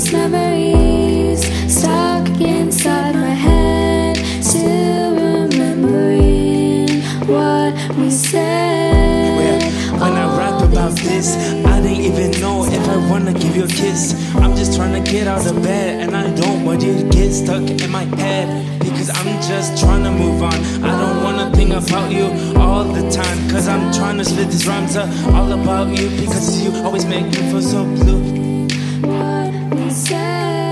these memories stuck inside my head, still remembering what we said. When I rap about this, I didn't even know if I wanna give you a kiss. I'm just trying to get out of bed, and I don't want you to get stuck in my head, because I'm just trying to move on. I don't wanna think about you all the time, cause I'm trying to split these rhymes up all about you, because you always make me feel so blue. What we said.